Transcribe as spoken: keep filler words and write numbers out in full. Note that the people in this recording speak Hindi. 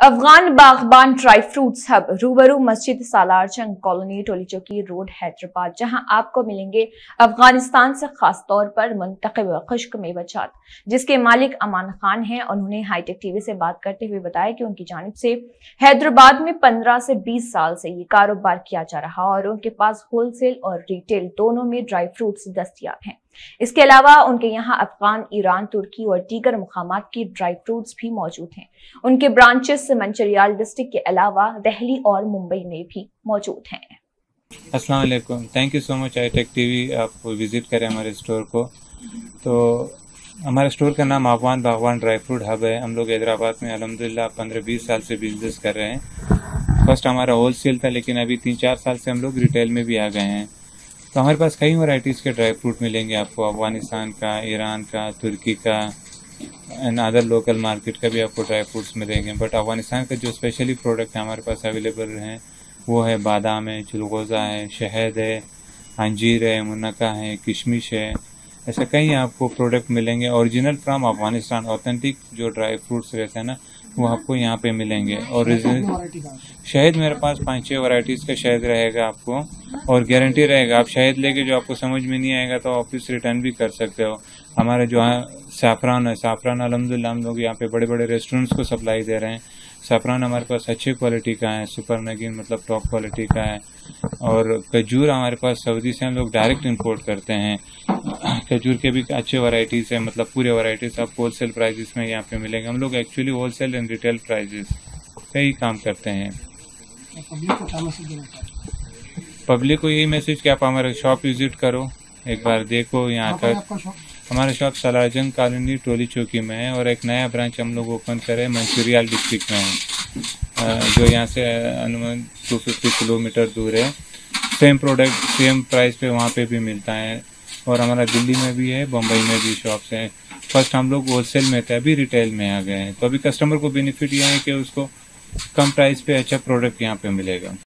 अफगान बागबान ड्राई फ्रूट्स हब रूबरू मस्जिद सालार जंग कॉलोनी टोली चौकी रोड हैदराबाद, जहां आपको मिलेंगे अफगानिस्तान से खास तौर पर मुंतखब खुश्क मेवजात, जिसके मालिक अमान खान हैं। उन्होंने हाईटेक टीवी से बात करते हुए बताया कि उनकी जानिब से हैदराबाद में पंद्रह से बीस साल से ये कारोबार किया जा रहा और उनके पास होलसेल और रिटेल दोनों में ड्राई फ्रूट्स दस्तयाब हैं। इसके अलावा उनके यहाँ अफगान, ईरान, तुर्की और दीगर मुकामात की ड्राई फ्रूट्स भी मौजूद हैं। उनके ब्रांचेस मंचिरियाल डिस्ट्रिक्ट के अलावा दिल्ली और मुंबई में भी मौजूद हैं। अस्सलाम वालेकुम, thank you so much hitech TV, आप विजिट करें हमारे स्टोर को। तो हमारे स्टोर का नाम अफगान बागबान ड्राई फ्रूट हब है। हम लोग हैदराबाद में अल्हम्दुलिल्लाह पंद्रह बीस साल से बिजनेस कर रहे हैं। फर्स्ट हमारा होलसेल था, लेकिन अभी तीन चार साल से हम लोग रिटेल में भी आ गए हैं। तो हमारे पास कई वैरायटीज़ के ड्राई फ्रूट मिलेंगे आपको, अफगानिस्तान का, ईरान का, तुर्की का एंड अदर लोकल मार्केट का भी आपको ड्राई फ्रूट्स मिलेंगे। बट अफगानिस्तान का जो स्पेशली प्रोडक्ट है हमारे पास अवेलेबल हैं वो है बादाम है, चिलगोज़ा है, शहद है, अंजीर है, मुनक्का है, किशमिश है। ऐसे कई आपको प्रोडक्ट मिलेंगे ओरिजिनल फ्राम अफगानिस्तान। ऑथेंटिक जो ड्राई फ्रूट्स रहते हैं ना वो आपको यहाँ पे मिलेंगे। और शहद मेरे पास पाँच छः वैरायटीज़ का शहद रहेगा आपको, और गारंटी रहेगा आप शहद लेके जो आपको समझ में नहीं आएगा तो ऑफिस रिटर्न भी कर सकते हो। हमारे जो है सैफरान है, सैफरान अल्हम्दुलिल्लाह हम लोग यहाँ पे बड़े बड़े रेस्टोरेंट्स को सप्लाई दे रहे हैं। सैफरान हमारे पास अच्छी क्वालिटी का है, सुपर नगीन मतलब टॉप क्वालिटी का है। और खजूर हमारे पास सऊदी से हम लोग डायरेक्ट इंपोर्ट करते हैं। खजूर के भी अच्छे वैरायटीज़ है, मतलब पूरे वैरायटीज़ आप होलसेल प्राइजेस में यहाँ पे मिलेंगे। हम लोग actually wholesale and retail prices कई काम करते हैं। पब्लिक को यही मैसेज कि आप हमारे शॉप विजिट करो, एक बार देखो यहाँ का। हमारा शॉप सलारजंग कॉलोनी टोली चौकी में है, और एक नया ब्रांच हम लोग ओपन करें मंचिरियाल डिस्ट्रिक्ट में है, जो यहाँ से अनुमान दो सौ पचास किलोमीटर दूर है। सेम प्रोडक्ट सेम प्राइस पे वहाँ पे भी मिलता है। और हमारा दिल्ली में भी है, बम्बई में भी शॉप्स हैं। फर्स्ट हम लोग होलसेल में थे, अभी रिटेल में आ गए हैं। तो अभी कस्टमर को बेनिफिट ये है कि उसको कम प्राइस पे अच्छा प्रोडक्ट यहाँ पे मिलेगा।